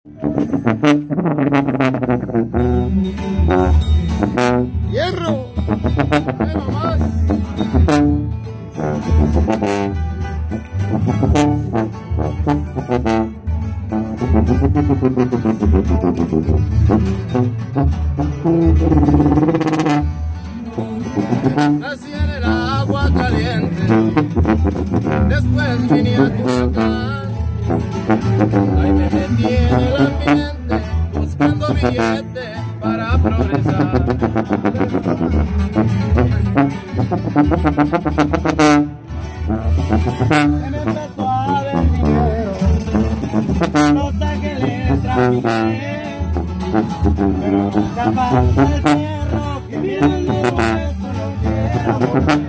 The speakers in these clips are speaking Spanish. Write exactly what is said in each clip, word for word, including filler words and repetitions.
¡Hierro! ¡Bueno más! Nací en el agua caliente, después vine a Culiacán. Ahí me metí en el ambiente, buscando billete para progresar. Se me empezó a ver dinero, Los Ángeles trabajé, pero nunca falta el fierro que viendo eso lo quiero.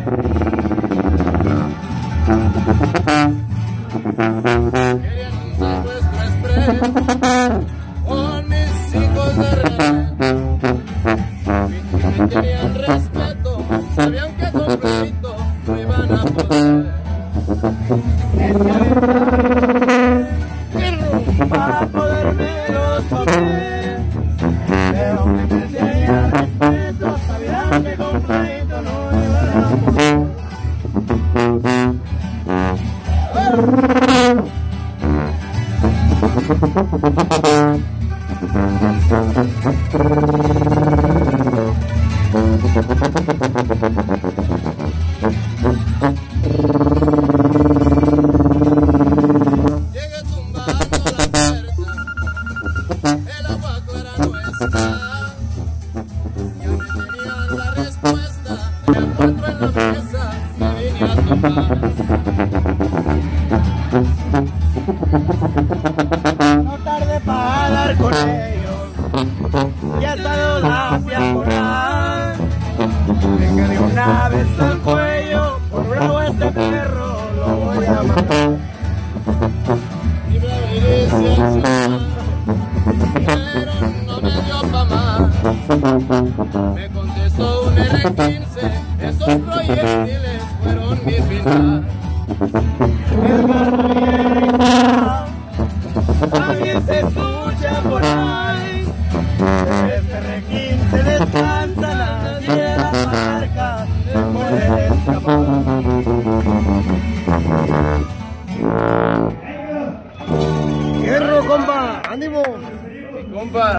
Querían un secuestro express con mis hijos de rehén. Me querían respeto, sabían que solito lo iban a poner. Para podérmelo sostener, pero me querían respeto, sabían que completo no iban a poder. Llegué tumbado a la puerta, el abaco era nuestra. Yo no tenía la respuesta, el cuatro en la mesa me vine a tomar. No tarde para hablar con ellos, ya estado la fiacolar. Venga de una vez al cuello, por bravo este perro lo voy a matar. Y me obedecieron, pero no me dio pa' más. Me contestó un erre quince, esos proyectiles fueron mi final. Alguien se escucha por ahí, este erre quince descansa, nadie la marca, le puede escapar. ¡Hierro, compa! ¡Ánimo! Compa.